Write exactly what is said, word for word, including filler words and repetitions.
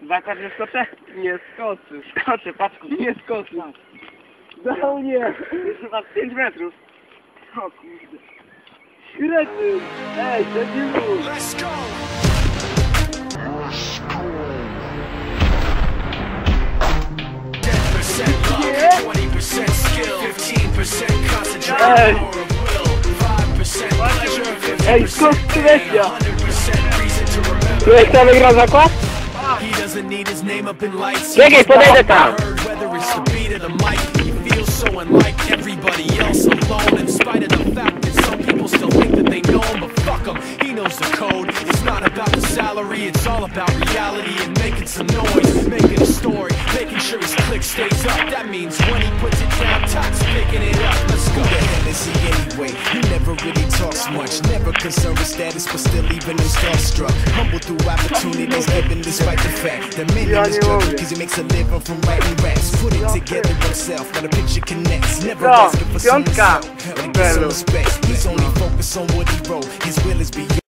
Zakład nie skoczę? Nie skoczysz. Skoczę, paczku. Nie skoczysz. Dał nie. Jeszcze masz pięć metrów. O kurde. Kretyn. Ej, debilu. Let's go! ten percent luck, twenty percent skill, fifteen percent concentration, Ej. power of will, five percent pleasure, Ej, fifty skąd percent ty pain, wiedział? one hundred percent reason to remember. Człowiek tam wygrał zakład? He doesn't need his name up in lights. Czekaj, podejdę tam. Whether it's the beat of the mic, he feels so unlike everybody else alone. In spite of the fact that some people still think that they know him, but fuck him, he knows the code. It's not about the salary, it's all about reality and making some noise, making a story, making sure his click stays up. That means when he puts it down, Tox picking it up. Let's go. Who the hell is he anyway? He never really talks much, never concerned with status, but still even him starstruck. Humble through opportunities given despite the fact that many Ja is nie struggling mogę. cause he makes a living from writing raps. Put it together himself, now the picture connects. Never No, asking for someone's piątka. help, but he gets some respect. He's only focused on what he wrote, his will is beyond